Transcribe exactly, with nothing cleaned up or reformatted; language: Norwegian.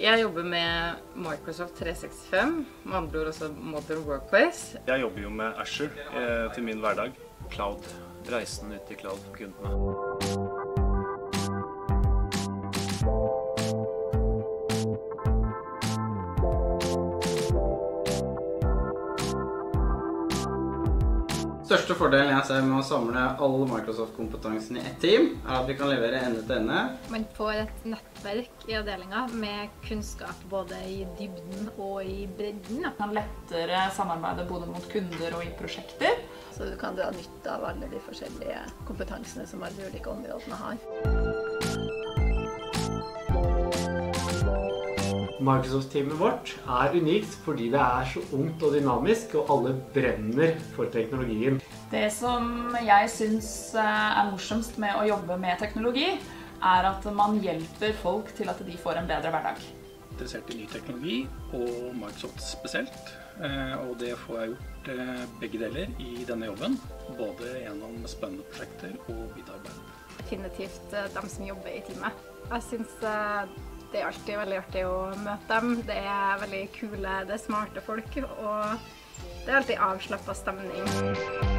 Jeg jobber med Microsoft tre sekstifem, med andre ord også Modern Workplace. Jeg jobber jo med Azure eh, til min hverdag. Cloud, reisen ut i cloud for kundene. Største fordelen jeg ser med å samle all Microsoft-kompetansen i ett team, er at vi kan levere ende til ende. Man får et nettverk i avdelingen med kunnskap både i dybden og i bredden. Man kan lettere samarbeide både mot kunder og i prosjekter. Så du kan dra nytte av alle de forskjellige kompetansene som alle ulike områdene har. Microsoft-teamet vårt er unikt fordi det er så ungt og dynamisk, og alle brenner for teknologien. Det som jeg synes er morsomst med å jobbe med teknologi, er at man hjelper folk til at de får en bedre hverdag. Interessert i ny teknologi, og Microsoft spesielt. Og det får jeg gjort begge deler i denne jobben, både gjennom spennende prosjekter og bitarbeid. Definitivt de som jobber i teamet. Jeg synes det er alltid veldig artig å møte dem. Det er veldig kule, det er smarte folk, og det er alltid avslappet stemning.